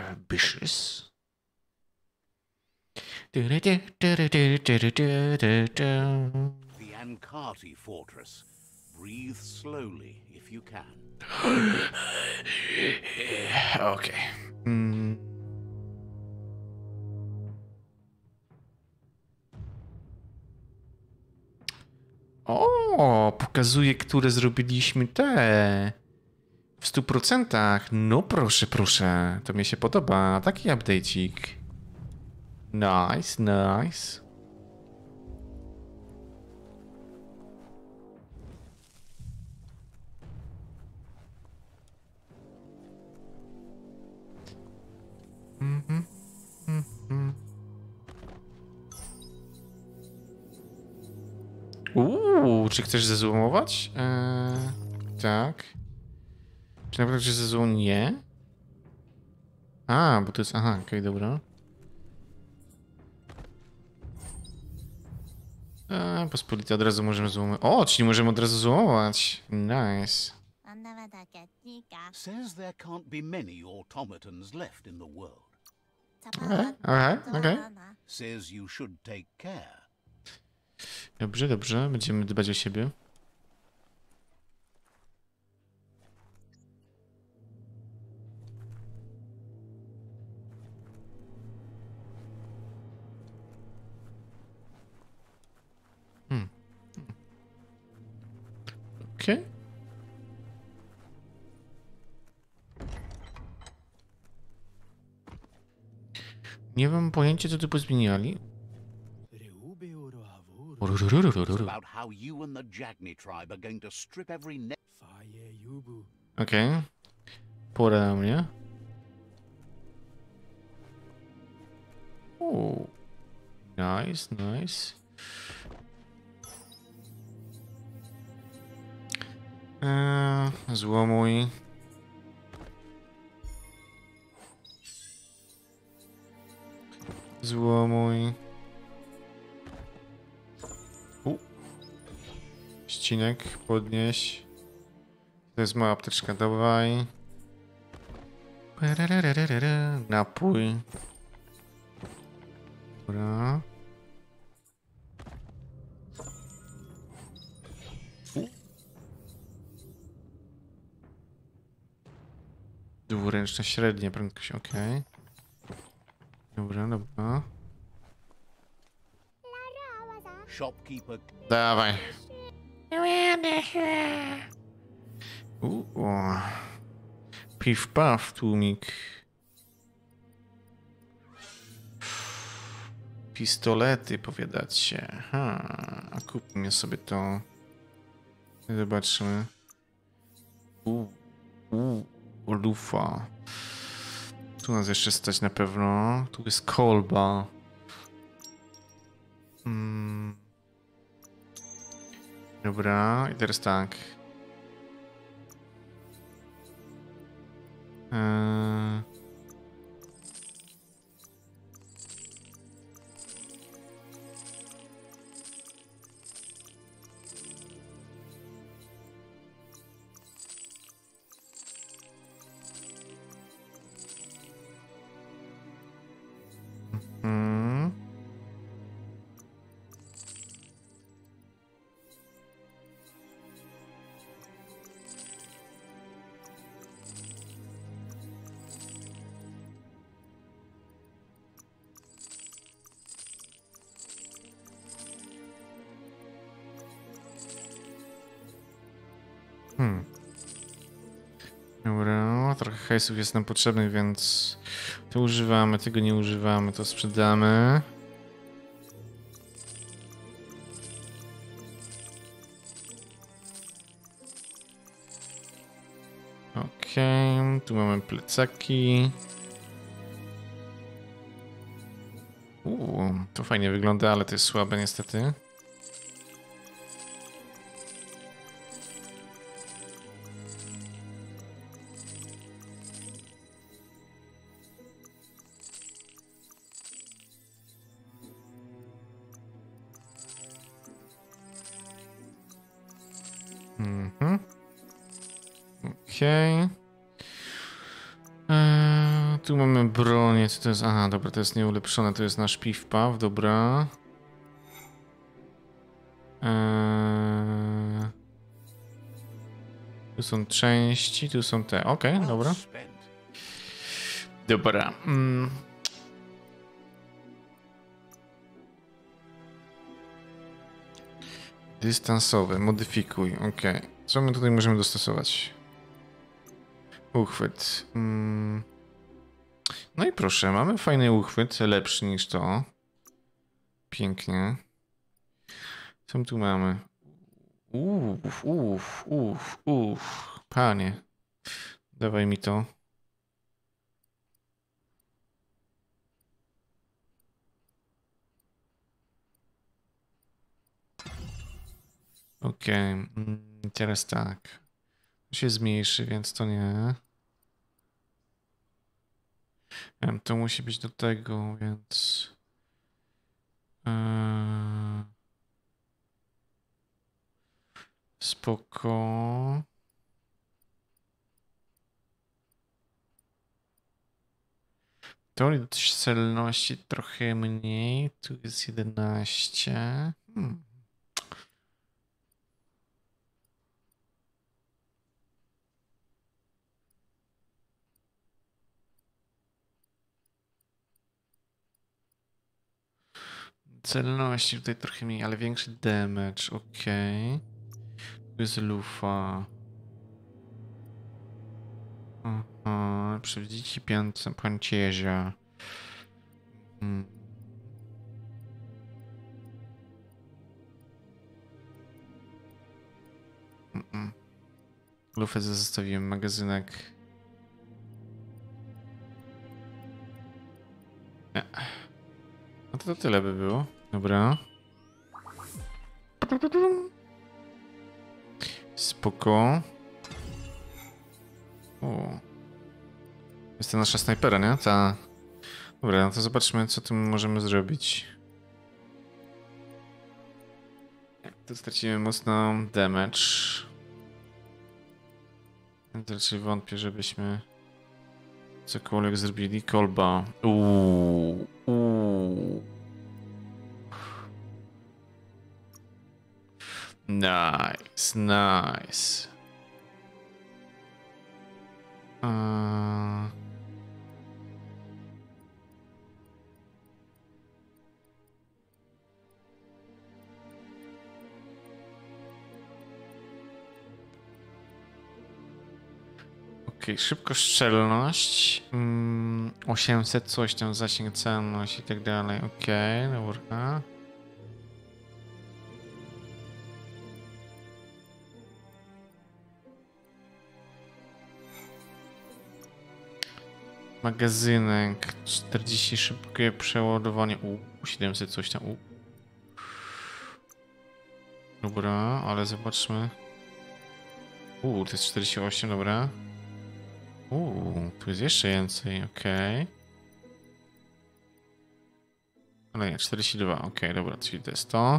ambitious. The Ankati fortress. Breathe slowly if you can. Okej. O, pokazuje, które zrobiliśmy te. W 100%. No proszę, proszę. To mi się podoba. Taki update'ik. Nice, nice. Czy chcesz zezoomować? Tak. Czy naprawdę chcesz zezoom? Nie. A, bo to jest... Aha, okej, dobra. Pospolite, od razu możemy zoomować. O, czyli możemy od razu zoomować. Nice. Says there can't be many automatons left in the world. Okej. Says you should take care. Dobrze, dobrze. Będziemy dbać o siebie. Okej. Nie mam pojęcia, co tu pozmieniali. It's about how you and the Jagni tribe are going to strip every Okej. Pora na mnie. Nice, nice. Złomuj. Złomuj. Ścinek, podnieś. To jest mała apteczka, dawaj. Napój. Dobra. Dwuręczna, średnia prędkość, okej. Dobra, dobra. shopkeeper. Dawaj. Piw paw, tłumik. Pistolety, powiadacie. A kupmy sobie to. Zobaczmy. Lufa. Tu nas jeszcze stać na pewno. Tu jest kolba. Dobra, i teraz tak. Dobra, trochę hajsów jest nam potrzebnych, więc to używamy, tego nie używamy, to sprzedamy. Okej, tu mamy plecaki. To fajnie wygląda, ale to jest słabe niestety. Okej. Tu mamy bronię, co to jest? Aha, dobra, to jest nieulepszone, to jest nasz piw-paw, dobra. Tu są części, tu są te, okej, Well dobra. spent. Dobra. Dystansowe, modyfikuj, okej. Co my tutaj możemy dostosować? Uchwyt. No i proszę, mamy fajny uchwyt, lepszy niż to. Pięknie. Co my tu mamy? Panie. Dawaj mi to. Okej, teraz tak. To się zmniejszy, więc to nie. To musi być do tego, więc... Spoko. Teorii celności trochę mniej. Tu jest 11. Celności tutaj trochę mniej, ale większy damage. Okej. Tu jest lufa. Aha, przewidzicie pięcierza. Lufę zostawiłem, magazynek. Nie. No to tyle by było. Dobra. Spoko. O. Jest to nasza snajpera, nie? Ta. Dobra, no to zobaczmy, co tu możemy zrobić. Tu stracimy mocno damage. Więc raczej wątpię, żebyśmy cokolwiek zrobili. Kolba. Nice, nice. Okej, szybkostrzelność. 800 coś tam, zasięg, celność i tak dalej. Okej, dobra. Magazynek, 40 szybkie przeładowanie. 700 coś tam. Dobra, ale zobaczmy. To jest 48, dobra. Tu jest jeszcze więcej, okej. Ale nie, 42, okej, dobra, czyli to jest to.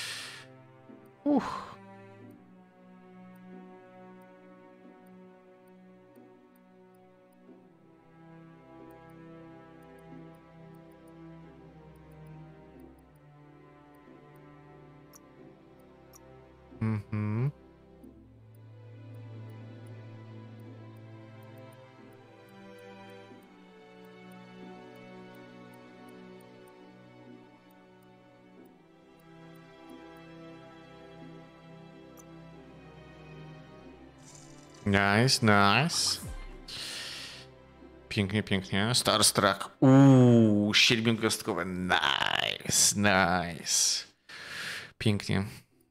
Nice, nice. Pięknie, pięknie. Starstruck. 7-gwiazdkowe. Nice, nice. Pięknie.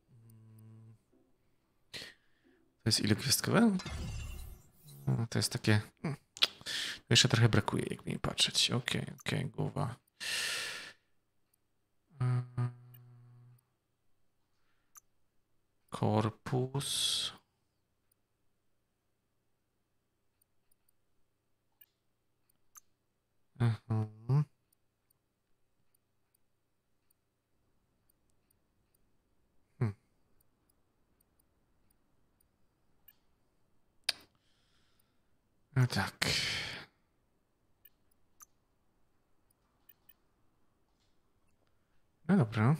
To jest ile gwiazdkowe? To jest takie... Jeszcze trochę brakuje, jak mi patrzeć. Okej, głowa. Korpus. No tak. No dobra.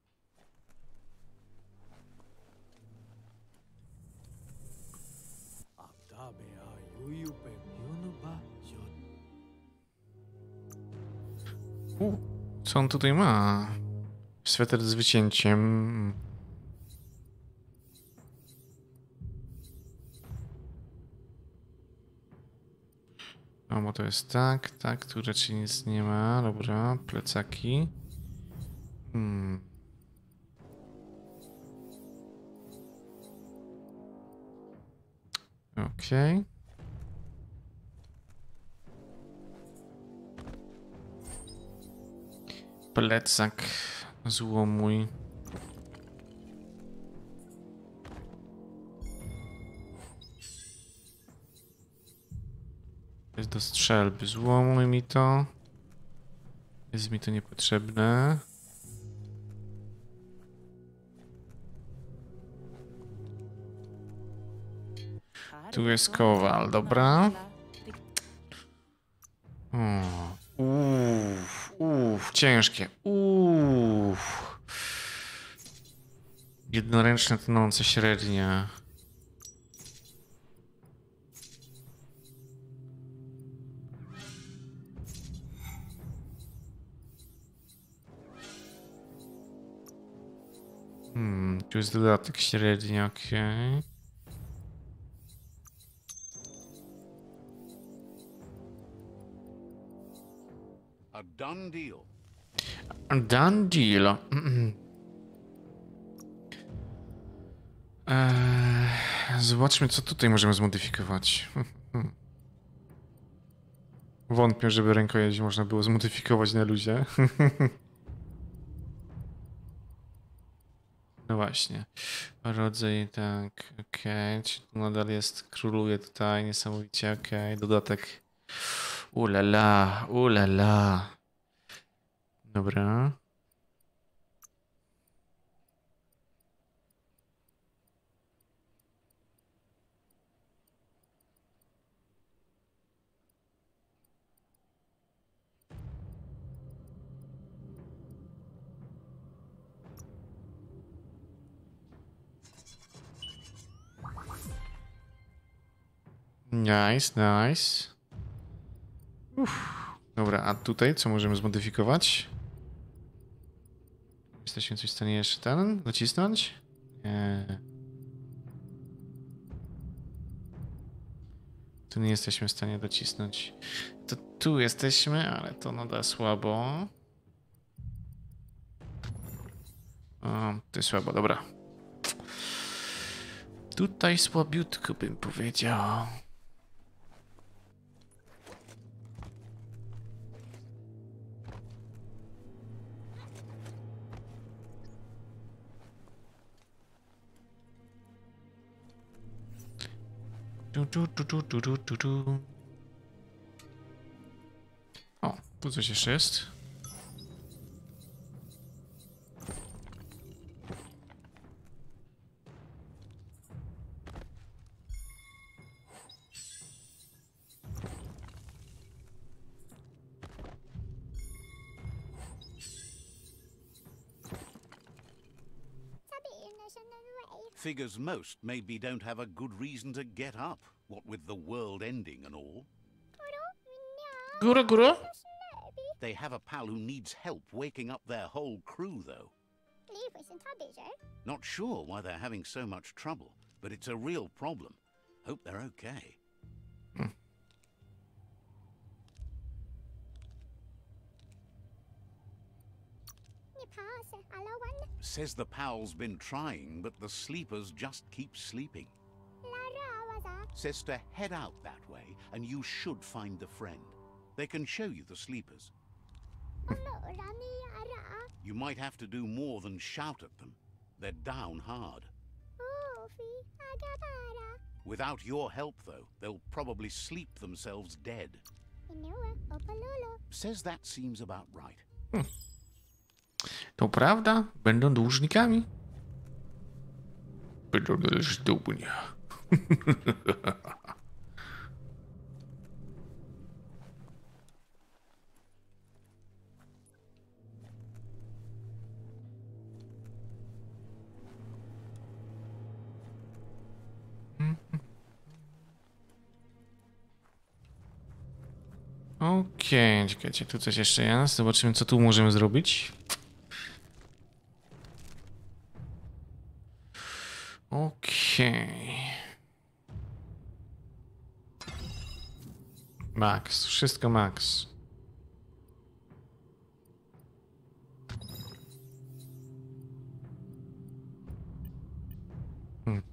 Co on tutaj ma? Sweter z wycięciem. O, bo to jest tak, tak, tu raczej nic nie ma. Dobra, plecaki. Okej. Plecak złomuj. Jest do strzelby. Złomuj mi to. Jest mi to niepotrzebne. Tu jest kowal, dobra. Ciężkie. Jednoręczne tonące średnie. Tu jest dodatek średni, okej. A done deal. Done deal. Zobaczmy, co tutaj możemy zmodyfikować. Wątpię, żeby rękojeść można było zmodyfikować na luzie. No właśnie. Rodzaj, tak, okej. Czyli tu nadal jest, króluje tutaj, niesamowicie, okej. Dodatek. Ulala, ulala. Dobra. Nice, nice. Dobra, a tutaj co możemy zmodyfikować? Jesteśmy coś w stanie jeszcze ten nacisnąć? Nie. Tu nie jesteśmy w stanie docisnąć. To tu jesteśmy, ale to nadal słabo. O, to jest słabo, dobra. Tutaj słabiutko bym powiedział. O, tu coś jeszcze jest. Figures most maybe don't have a good reason to get up, what with the world ending and all. Góra, góra? They have a pal who needs help waking up their whole crew, though. Not sure why they're having so much trouble, but it's a real problem. Hope they're okay. Says the pal's been trying, but the sleepers just keep sleeping. Says to head out that way, and you should find a friend. They can show you the sleepers. You might have to do more than shout at them. They're down hard. Without your help, though, they'll probably sleep themselves dead. Says that seems about right. To prawda? Będą dłużnikami? Będą należeć do mnie. Okej, czekajcie, tu coś jeszcze jest. Zobaczymy, co tu możemy zrobić. Okej. Max, wszystko max. Hmm.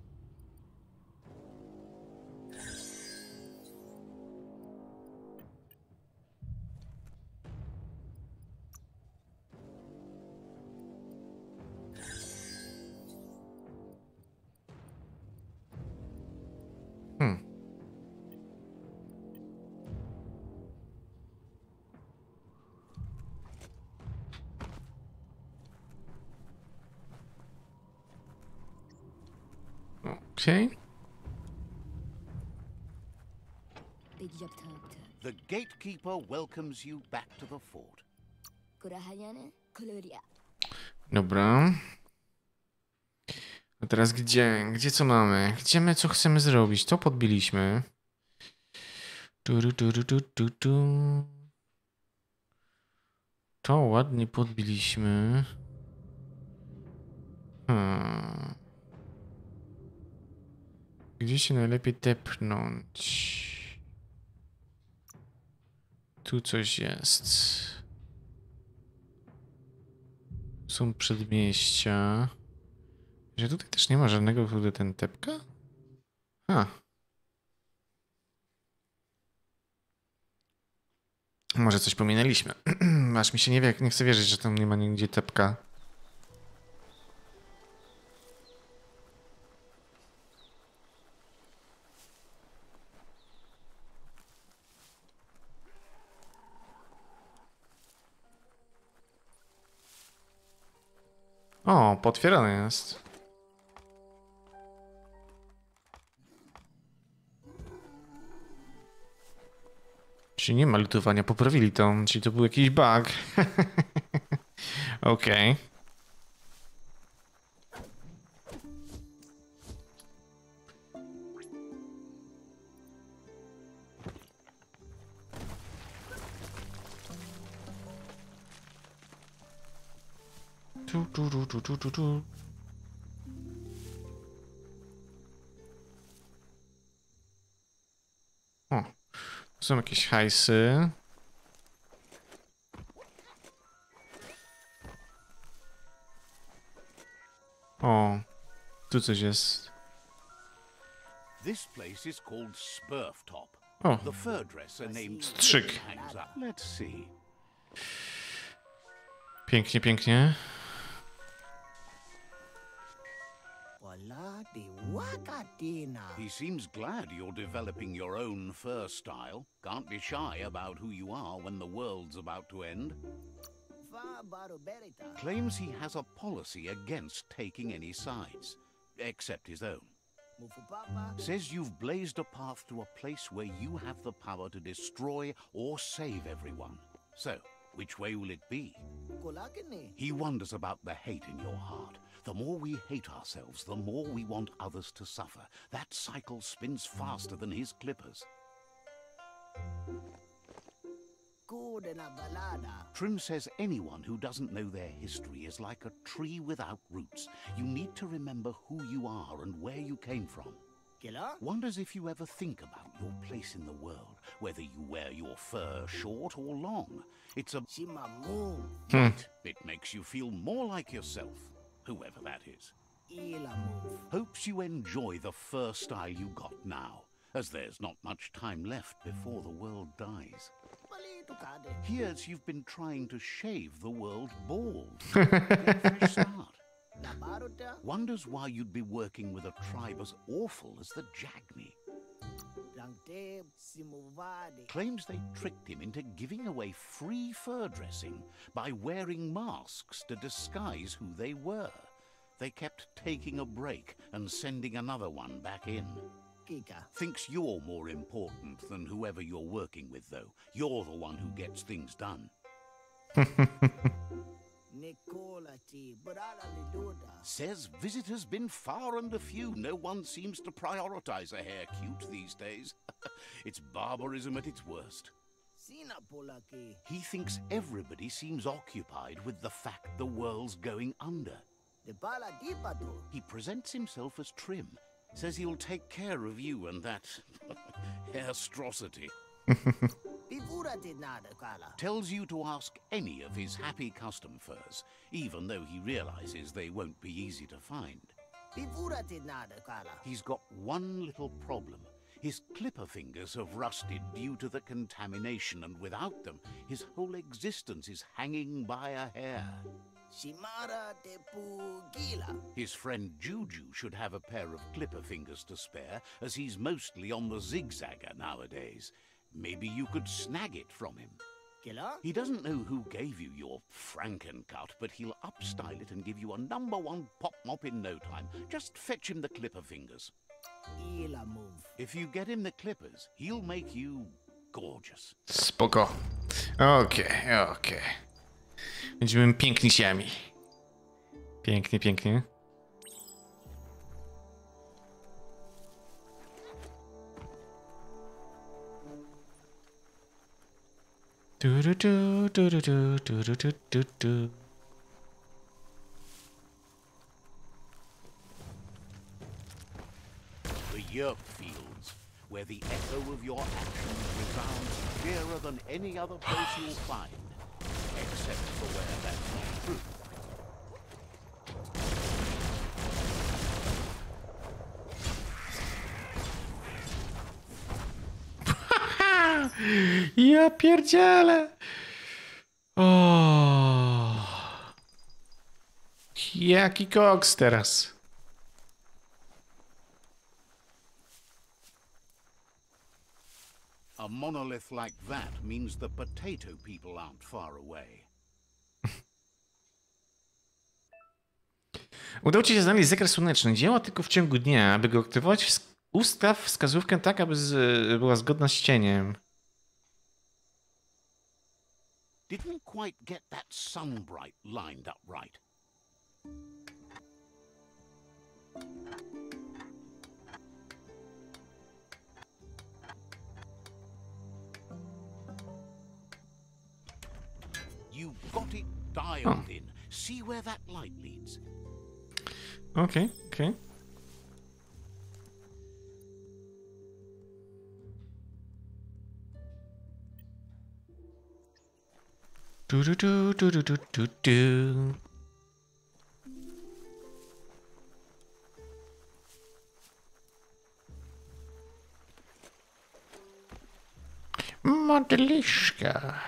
Hmm. Okej. big job talk. The gatekeeper welcomes you back to the fort. Kurahayane, Koloria. Dobra. A teraz gdzie? Gdzie co mamy? Gdzie my co chcemy zrobić? To podbiliśmy. Tu. To ładnie podbiliśmy. Gdzie się najlepiej tepnąć? Tu coś jest. Są przedmieścia. Że tutaj też nie ma żadnego wtedy ten tepka? A. Może coś pominęliśmy. Aż mi się nie chce wierzyć, że tam nie ma nigdzie tepka. O, potwierane jest. Czyli nie ma lutowania, poprawili to. Czyli to był jakiś bug. Okej. Tu. O, tu są jakieś hajsy. O, tu coś jest. This place is called Spurftop. O, The fur dresser named Strzyk. hangs up. Let's see. pięknie, pięknie. He seems glad you're developing your own fur style. Can't be shy about who you are when the world's about to end. Claims he has a policy against taking any sides, except his own. Says you've blazed a path to a place where you have the power to destroy or save everyone. So, which way will it be? He wonders about the hate in your heart. The more we hate ourselves, the more we want others to suffer. That cycle spins faster than his clippers. Trim says anyone who doesn't know their history is like a tree without roots. You need to remember who you are and where you came from. Wonders if you ever think about your place in the world, whether you wear your fur short or long. It's a... Right. It makes you feel more like yourself, whoever that is. Hopes you enjoy the fur style you got now, as there's not much time left before the world dies. Hears you've been trying to shave the world bald. Get a fresh start. Wonders why you'd be working with a tribe as awful as the Jagni. Claims they tricked him into giving away free fur dressing by wearing masks to disguise who they were. They kept taking a break and sending another one back in. Thinks you're more important than whoever you're working with, though. You're the one who gets things done. Says visitors been far and few. No one seems to prioritize a hair cute these days. It's barbarism at its worst. He thinks everybody seems occupied with the fact the world's going under. He presents himself as Trim, says he'll take care of you and that haistrosity. Tells you to ask any of his happy custom furs, even though he realizes they won't be easy to find. He's got one little problem. His clipper fingers have rusted due to the contamination, and without them, his whole existence is hanging by a hair. His friend Juju should have a pair of clipper fingers to spare, as he's mostly on the zigzagger nowadays. Maybe you could snag it from him. He doesn't know who gave you your Frankencut, but he'll upstyle it and give you a #1 pop mop in no time. Just fetch him the clipper fingers. If you get him the clippers, he'll make you gorgeous. Spoko. Okej. Będziemy piękniciami. Pięknie. Du. The Yerk Fields, where the echo of your actions resounds clearer than any other place you'll find, except for where that's not true. Ja pierdzielę. O. Jaki koks teraz. A monolith like that means the potato people aren't far away. Udało ci się znaleźć zegar słoneczny. Działa tylko w ciągu dnia. Aby go aktywować, ustaw wskazówkę tak, aby była zgodna z cieniem. Didn't quite get that sunbright lined up right. You've got it dialed in. See where that light leads. Okay. Du. Modeliszka.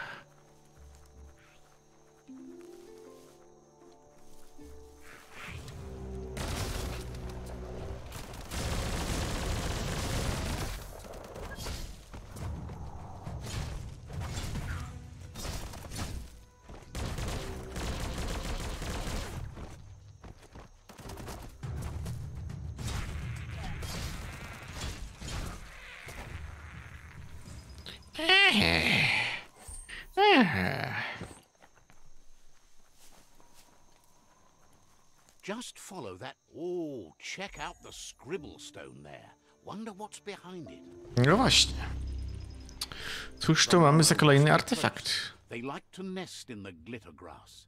Just follow that. Oh, check out the scribble stone there. Wonder what's behind it. No właśnie. Cóż to mamy za kolejny artefakt? They like to nest in the glitter grass.